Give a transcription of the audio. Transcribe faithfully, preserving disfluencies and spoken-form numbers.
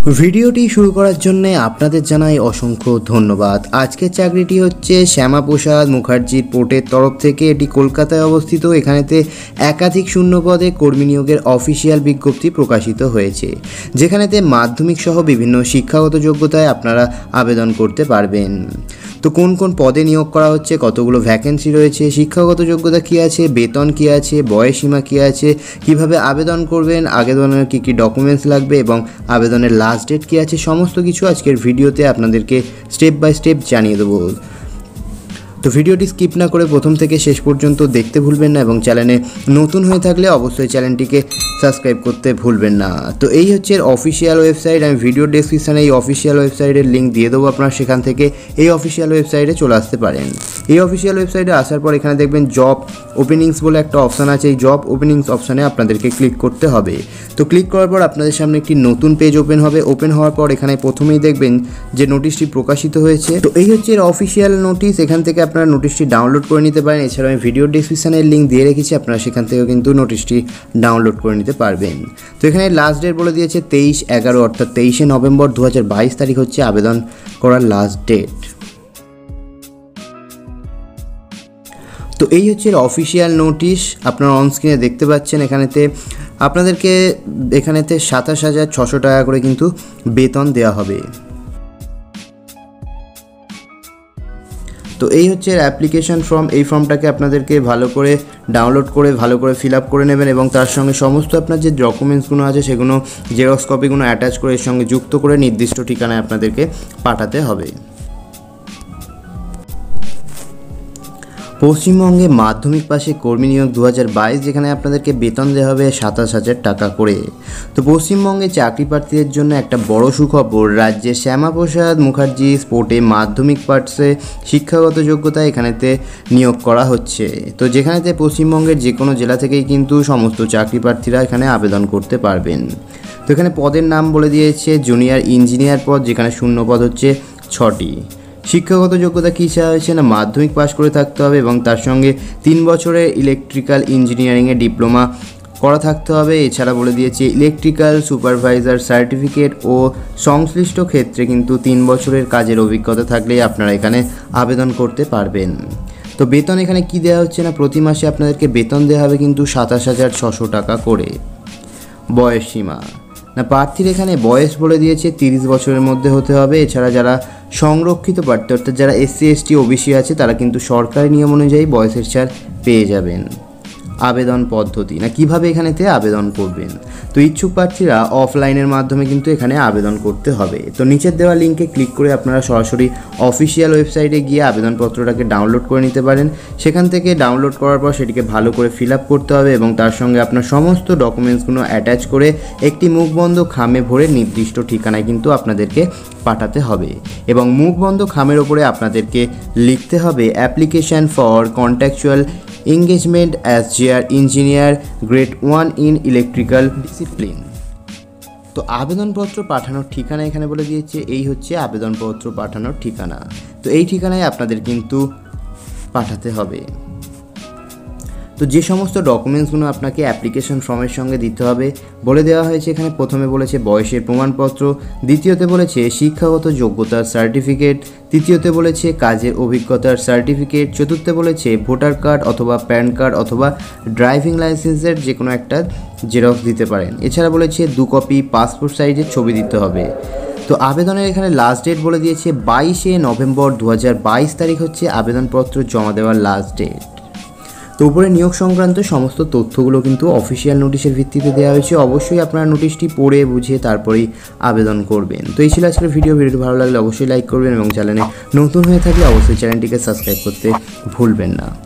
ভিডিওটি শুরু করার জন্য আপনাদের জানাই অসংখ্য ধন্যবাদ। আজকের চাকরিটি হচ্ছে শ্যামাপ্রসাদ মুখার্জির পোর্টের তরফ থেকে। এটি কলকাতায় অবস্থিত। এখানেতে একাধিক শূন্য পদে কর্মী নিয়োগের অফিসিয়াল বিজ্ঞপ্তি প্রকাশিত হয়েছে, যেখানেতে মাধ্যমিক সহ বিভিন্ন শিক্ষাগত যোগ্যতায় আপনারা আবেদন করতে পারবেন। তো কোন কোন পদে নিয়োগ করা হচ্ছে, কতগুলো ভ্যাকেন্সি রয়েছে, শিক্ষাগত যোগ্যতা কী আছে, বেতন কী আছে, বয়সসীমা কী আছে, কিভাবে আবেদন করবেন, আবেদনের কী কী ডকুমেন্টস লাগবে এবং আবেদনের লাস্ট ডেট কী আছে, সমস্ত কিছু আজকের ভিডিওতে আপনাদেরকে স্টেপ বাই স্টেপ জানিয়ে দেবো। তো ভিডিওটি স্কিপ না করে প্রথম থেকে শেষ পর্যন্ত দেখতে ভুলবেন না এবং চ্যানেলে নতুন হয়ে থাকলে অবশ্যই চ্যানেলটিকে সাবস্ক্রাইব করতে ভুলবেন না। তো এই হচ্ছে অফিসিয়াল ওয়েবসাইট। আমি ভিডিও ডেসক্রিপশানে এই অফিসিয়াল ওয়েবসাইটের লিঙ্ক দিয়ে দেবো, আপনারা সেখান থেকে এই অফিসিয়াল ওয়েবসাইটে চলে আসতে পারেন। এই অফিসিয়াল ওয়েবসাইটে আসার পর এখানে দেখবেন জব ওপেনিংস বলে একটা অপশান আছে। এই জব ওপেনিংস অপশানে আপনাদেরকে ক্লিক করতে হবে। তো ক্লিক করার পর আপনাদের সামনে একটি নতুন পেজ ওপেন হবে। ওপেন হওয়ার পর এখানে প্রথমেই দেখবেন যে নোটিশটি প্রকাশিত হয়েছে। তো এই হচ্ছে এর অফিসিয়াল নোটিশ। এখান থেকে আপনারা নোটিশটি ডাউনলোড করে নিতে পারেন। এছাড়াও আমি ভিডিও ডেসক্রিপশানের লিঙ্ক দিয়ে রেখেছি, আপনারা সেখান থেকেও কিন্তু নোটিশটি ডাউনলোড করে নিতে পারবেন। তো এখানে লাস্ট ডেট বলে দিয়েছে তেইশ এগারো অর্থাৎ তেইশে নভেম্বর দু হাজার বাইশ তারিখ হচ্ছে আবেদন করার লাস্ট ডেট। তো এই হচ্ছে অফিসিয়াল নোটিশ, আপনারা অন স্ক্রিনে দেখতে পাচ্ছেন। এখানেতে আপনাদেরকে এখানেতে সাতাশ হাজার ছশো টাকা করে কিন্তু বেতন দেওয়া হবে। তো এই হচ্ছে অ্যাপ্লিকেশন ফর্ম। এই ফর্মটাকে আপনাদেরকে ভালো করে ডাউনলোড করে ভালো করে ফিল আপ করে নেবেন এবং তার সঙ্গে সমস্ত আপনার যে ডকুমেন্টসগুলো আছে সেগুলো জেরক্স কপিগুলো অ্যাটাচ করে এর সঙ্গে যুক্ত করে নির্দিষ্ট ঠিকানায় আপনাদেরকে পাঠাতে হবে। পশ্চিমবঙ্গে মাধ্যমিক পাশে কর্মী নিয়োগ দু হাজার বাইশ, যেখানে আপনাদেরকে বেতন দেওয়া হবে সাতাশ হাজার টাকা করে। তো পশ্চিমবঙ্গে চাকরি প্রার্থীদের জন্য একটা বড় সুখবর, রাজ্যে শ্যামাপ্রসাদ মুখার্জি স্পোর্টে মাধ্যমিক পাশে শিক্ষাগত যোগ্যতা এখানেতে নিয়োগ করা হচ্ছে। তো যেখানেতে পশ্চিমবঙ্গের যে কোনো জেলা থেকেই কিন্তু সমস্ত চাকরি প্রার্থীরা এখানে আবেদন করতে পারবেন। তো এখানে পদের নাম বলে দিয়েছে জুনিয়র ইঞ্জিনিয়ার পদ, যেখানে শূন্য পদ হচ্ছে ছটি। শিক্ষাগত যোগ্যতা কী চাওয়া হয়েছে না মাধ্যমিক পাস করে থাকতে হবে এবং তার সঙ্গে তিন বছরের ইলেকট্রিক্যাল ইঞ্জিনিয়ারিংয়ে ডিপ্লোমা করা থাকতে হবে। এছাড়া বলে দিয়েছে ইলেকট্রিক্যাল সুপারভাইজার সার্টিফিকেট ও সংশ্লিষ্ট ক্ষেত্রে কিন্তু তিন বছরের কাজের অভিজ্ঞতা থাকলেই আপনারা এখানে আবেদন করতে পারবেন। তো বেতন এখানে কি দেওয়া হচ্ছে না, প্রতি মাসে আপনাদেরকে বেতন দেওয়া হবে কিন্তু সাতাশ হাজার ছশো টাকা করে। বয়স সীমা না প্রার্থীর এখানে বয়স বলে দিয়েছে তিরিশ বছরের মধ্যে হতে হবে। এছাড়া যারা সংরক্ষিত প্রার্থী অর্থাৎ যারা এসসি এসটি ওবিসি আছে তারা কিন্তু সরকারি নিয়ম অনুযায়ী বয়সের ছাড় পেয়ে যাবেন। আবেদন পদ্ধতি না কিভাবে এখানেতে আবেদন করবেন, তো ইচ্ছুক প্রার্থীরা অফলাইনের মাধ্যমে কিন্তু এখানে আবেদন করতে হবে। তো নিচের দেওয়া লিঙ্কে ক্লিক করে আপনারা সরাসরি অফিসিয়াল ওয়েবসাইটে গিয়ে আবেদনপত্রটাকে ডাউনলোড করে নিতে পারেন। সেখান থেকে ডাউনলোড করার পর সেটিকে ভালো করে ফিল আপ করতে হবে এবং তার সঙ্গে আপনার সমস্ত ডকুমেন্টসগুলো অ্যাটাচ করে একটি মুখবন্ধ খামে ভরে নির্দিষ্ট ঠিকানায় কিন্তু আপনাদেরকে পাঠাতে হবে এবং মুখবন্ধ খামের ওপরে আপনাদেরকে লিখতে হবে application for contractual engagement as JR engineer grade one in electrical discipline. তো আবেদনপত্র পাঠানোর ঠিকানা এখানে বলে দিয়েছে, এই হচ্ছে আবেদনপত্র পাঠানোর ঠিকানা। তো এই ঠিকানায় আপনাদের কিন্তু পাঠাতে হবে। তো যে সমস্ত ডকুমেন্টসগুলো আপনাকে অ্যাপ্লিকেশন ফর্মের সঙ্গে দিতে হবে বলে দেওয়া হয়েছে এখানে। প্রথমে বলেছে বয়সের প্রমাণপত্র, দ্বিতীয়তে বলেছে শিক্ষাগত যোগ্যতার সার্টিফিকেট, তৃতীয়তে বলেছে কাজের অভিজ্ঞতার সার্টিফিকেট, চতুর্থে বলেছে ভোটার কার্ড অথবা প্যান কার্ড অথবা ড্রাইভিং লাইসেন্সের যে কোনো একটা জেরক্স দিতে পারেন। এছাড়া বলেছে দু কপি পাসপোর্ট সাইজের ছবি দিতে হবে। তো আবেদনের এখানে লাস্ট ডেট বলে দিয়েছে বাইশে নভেম্বর দু হাজার বাইশ তারিখ হচ্ছে আবেদনপত্র জমা দেওয়ার লাস্ট ডেট। তো উপরে নিয়োগ সংক্রান্ত সমস্ত তথ্যগুলো কিন্তু অফিসিয়াল নোটিশের ভিত্তিতে দেওয়া হয়েছে। অবশ্যই আপনারা নোটিশটি পড়ে বুঝে তারপরেই আবেদন করবেন। তো এই ছিল আজকের ভিডিও। ভিডিওটি ভালো লাগলে অবশ্যই লাইক করবেন এবং চ্যানেলে নতুন হয়ে থাকলে অবশ্যই চ্যানেলটিকে সাবস্ক্রাইব করতে ভুলবেন না।